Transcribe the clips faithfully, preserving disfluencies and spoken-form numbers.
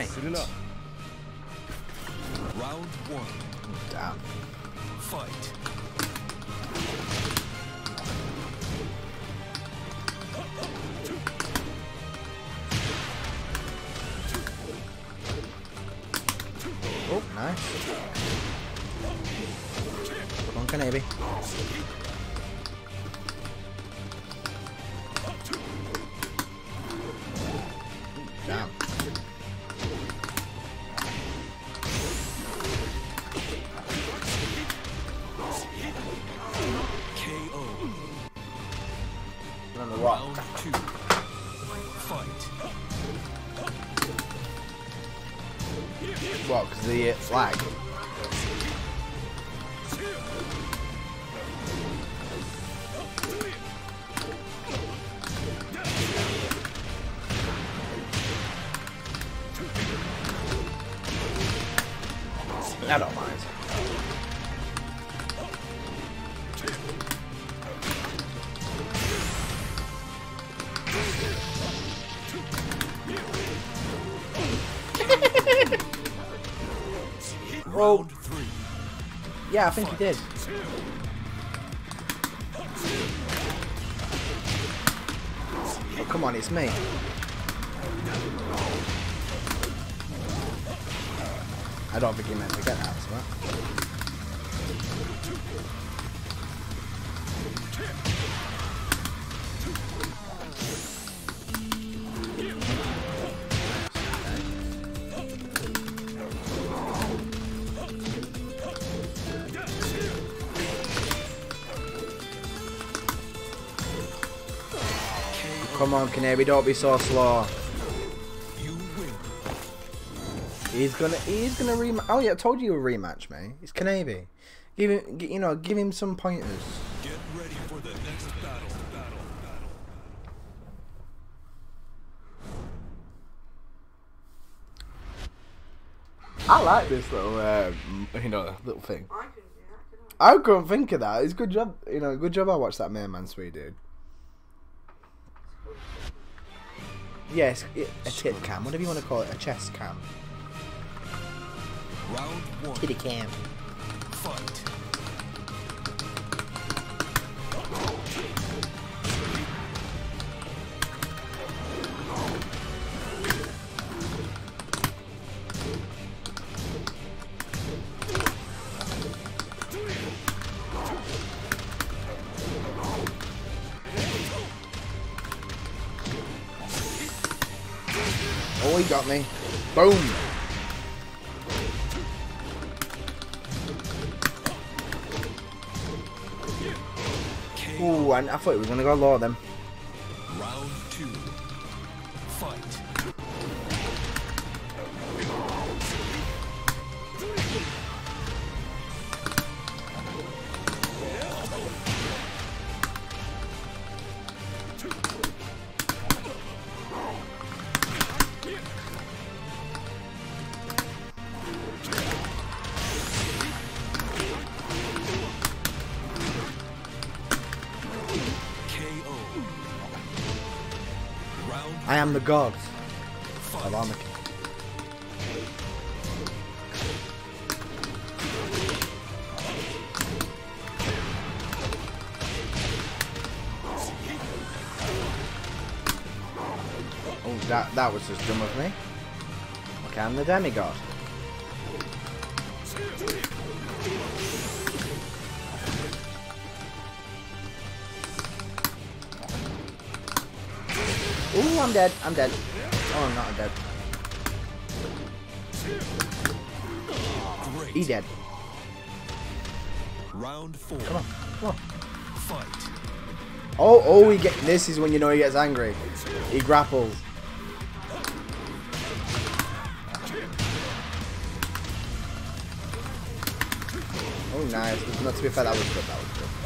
Nice. Round one. Damn. Fight. Oh, nice. Come on, Kanabi. Damn. K O. On the rock. Round two. Fight. What? Because the uh, flag. I don't mind. Round three. Yeah, I think he did. Oh, come on, it's me. I don't think he meant to get that, so that. Come on, Canary, don't be so slow. You win. He's gonna, he's gonna rematch. Oh yeah, I told you a rematch, mate. It's Canary. Give him, you know, give him some pointers. Get ready for the next battle. Battle. Battle. I like this little, uh, you know, little thing. I couldn't do that, could I? I couldn't think of that. It's a good job, you know, good job I watched that Main Man Sweet, dude. Yes, a tip cam, whatever you want to call it, a chest cam. Round one. Kitty cam. Fight. Oh, he got me. Boom. Ooh, and I thought he was going to go low then. Round two. Fight. I am the god of Armageddon. Oh, that that was just dumb of me. Okay, I'm the demigod. Ooh, I'm dead. I'm dead. Oh, I'm not I'm dead. Great. He dead. Round four. Come on. Come on. Fight. Oh, oh, he get. This is when you know he gets angry. He grapples. Oh, nice. Not to be fair, that was good. That was good.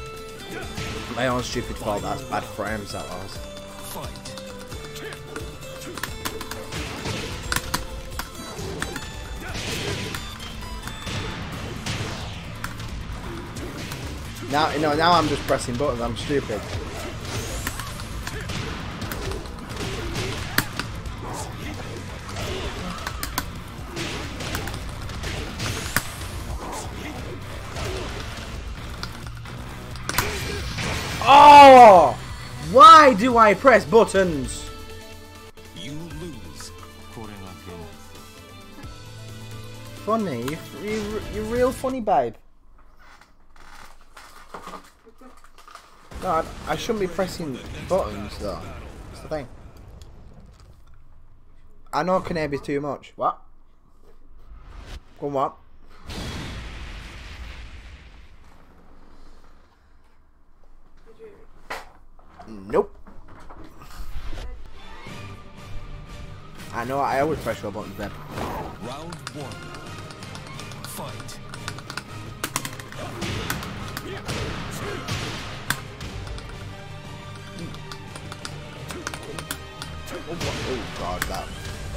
My own stupid fault. That's bad frames. That was. Fight. Now, you know, now I'm just pressing buttons. I'm stupid. Oh! Why do I press buttons? You lose. Funny, you, you, you're real funny, babe. No, I, I shouldn't be pressing buttons though. That's the thing. I know Kanabe's too much. What? Go on, what? Nope. I know, I always press your buttons then. Round one. Fight. Oh, oh god, that.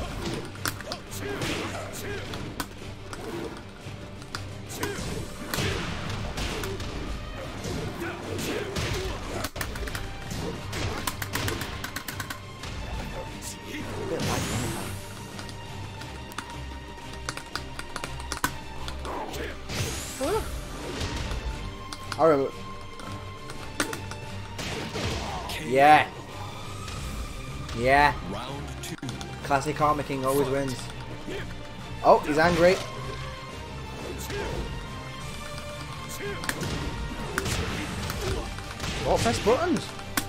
I remember. Yeah. Yeah. Round two. Classic Karma King always wins. Oh, he's angry. What? Press buttons.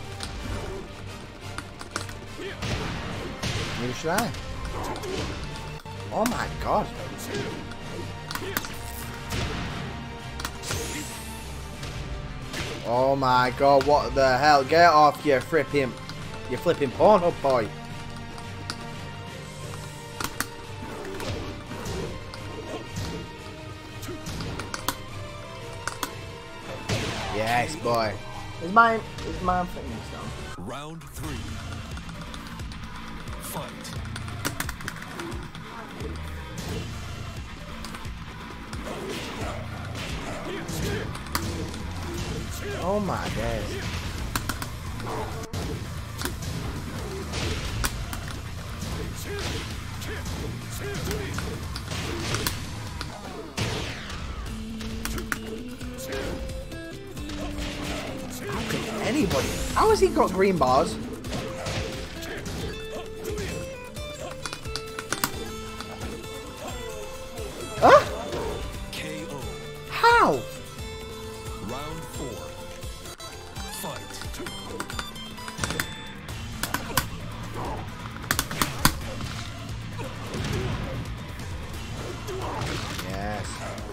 Maybe should I? Oh my god. Oh my god, what the hell? Get off your flipping, you flipping Pornhub boy. Yes, boy. Is mine, is mine fitting this down? Round three. Fight. Oh my days. How can anybody? How has he got green bars? Huh? K O. How? Round four. Fight. Yes.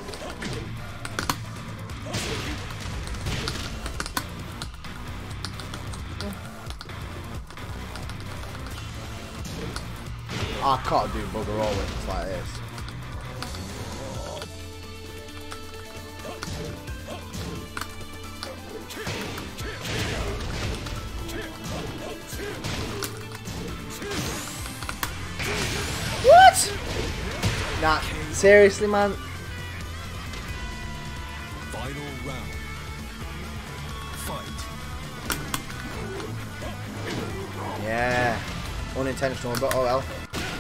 I can't do bugger all with it like this. What? Nah, seriously, man. Final round. Fight. Yeah. Unintentional, but oh well.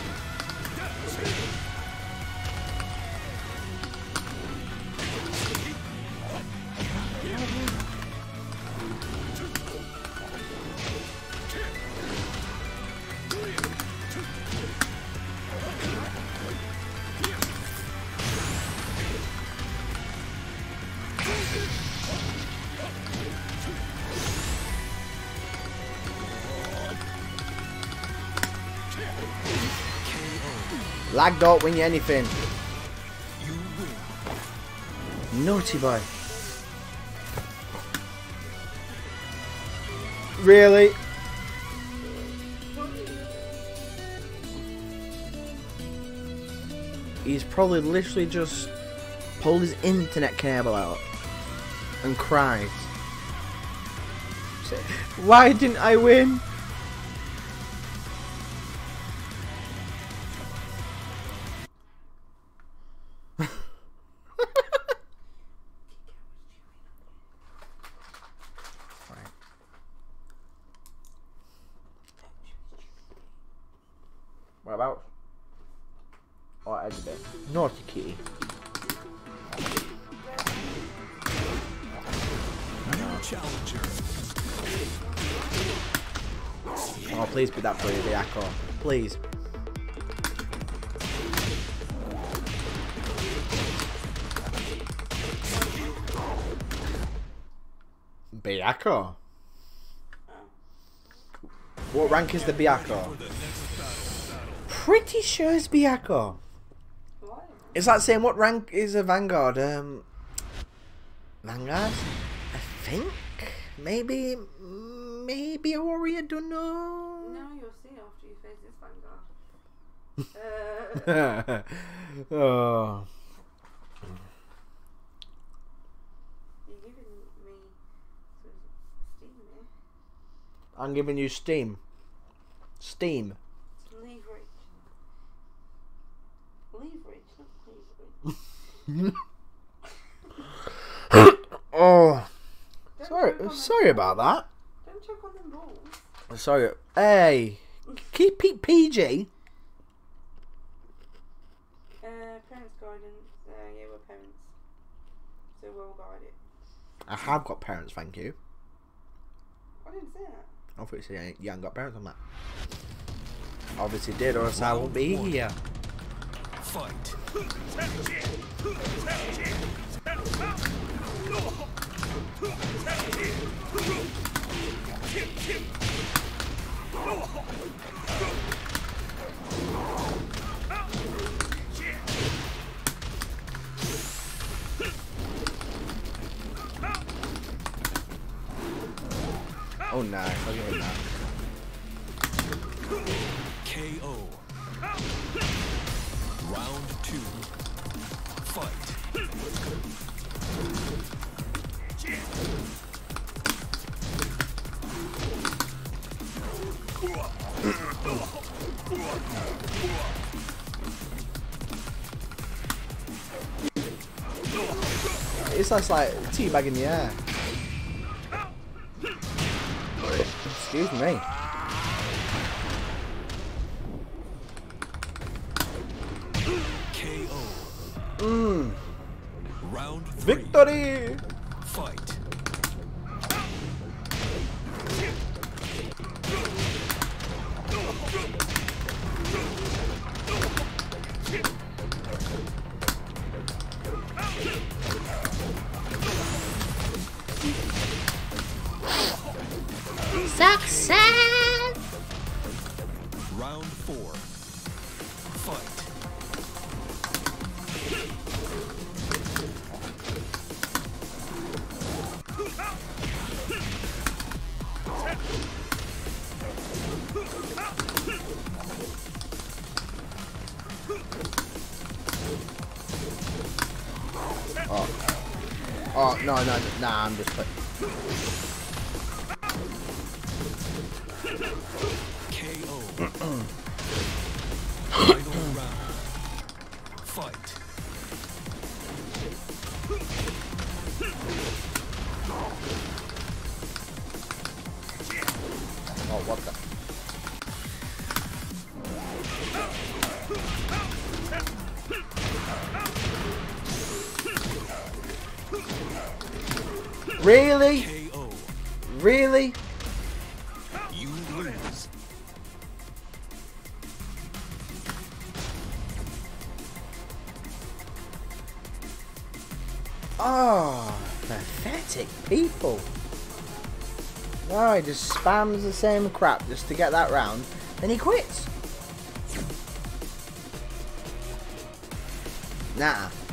Lag don't win you anything. You win. Naughty boy. Really? He's probably literally just pulled his internet cable out and cried. Why didn't I win? What about? Oh, edge a bit. Naughty kitty. New challenger. Oh, please be that for you, the Akko. Please. Byakuya? What rank is the Byakuya? Pretty sure it's Byakuya. It's like saying what rank is a Vanguard? Um, Vanguard? I think maybe, maybe a warrior. Don't know. No, you'll see after you face this Vanguard. uh, oh. You're giving me some steam there. I'm giving you steam. Steam. Leverage. Leverage, not leverage. Oh. Don't Sorry, choke on sorry them about balls. that. Don't choke on them balls. Sorry. Hey, keep it P G. Uh, parents' guidance. Uh, yeah, we're parents. So we'll guide it. I have got parents, thank you. I didn't say that. I thought you said you haven't got parents on that. Obviously did, or else I won't be here. Fight. Oh no, look at him now. K O. Round two. Fight. It's just like teabag in the air. Excuse me. K O. Mmm. Round three. Victory! Fight. Success! Round four. Fight. Oh. Oh, no, no, nah, I'm just like... K O. Final round. Fight. Oh, what the... Really? K O. Really? You lose. Oh, pathetic people. No, he just spams the same crap just to get that round, then he quits. Nah.